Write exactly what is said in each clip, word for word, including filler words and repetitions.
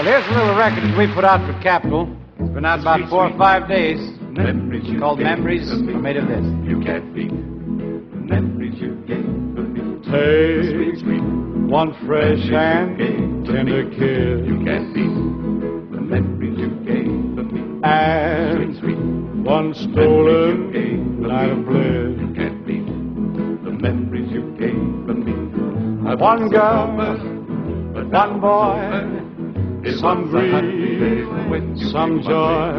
Well, here's a little record we put out for Capitol. It's been out about four or five days. It's called Memories Are Made of This. You can't beat the memories you gave me. Take one fresh and tender kiss. You can't beat the memories you gave me. And one stolen night of bliss. You can't beat the memories you gave me. One girl, one boy, some grief, some joy,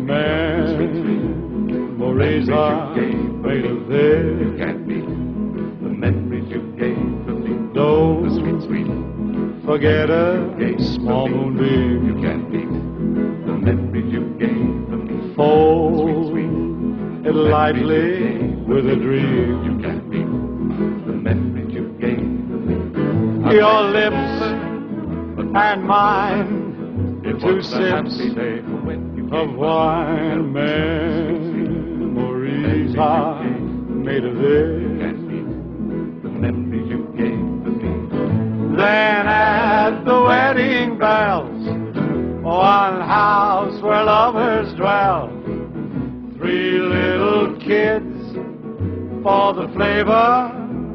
memories are made of this. You can't beat the memories you gave me. Don't The sweet, sweet forget a small moonbeam. You can't beat the memories you gave me. Fold it lightly with a dream. You can't beat the memories you gave me. Your lips and mine, It two was a happy sips day when you of gave wine. Memories are made of this. Can't beat the memories you gave me. Then at the wedding bells, one house where lovers dwell, three little kids for the flavor.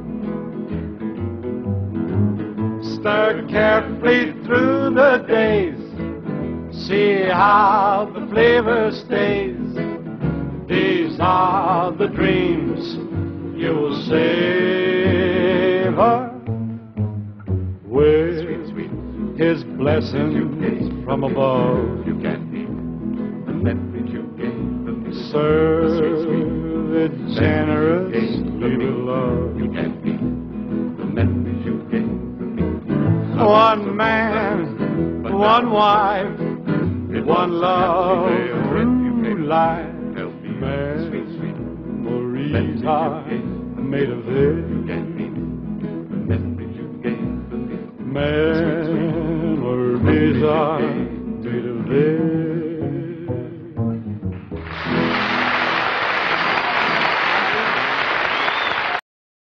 Stir carefully through the days, see how the flavor stays. These are the dreams you will savor with His blessings from above. You can't beat the memories you gave me. Serve it generously with love. You can't beat the memories you gave me. One man, one wife, one love, true life. Memories are made of this. You can't beat the memories you gave me. Memories are made of this.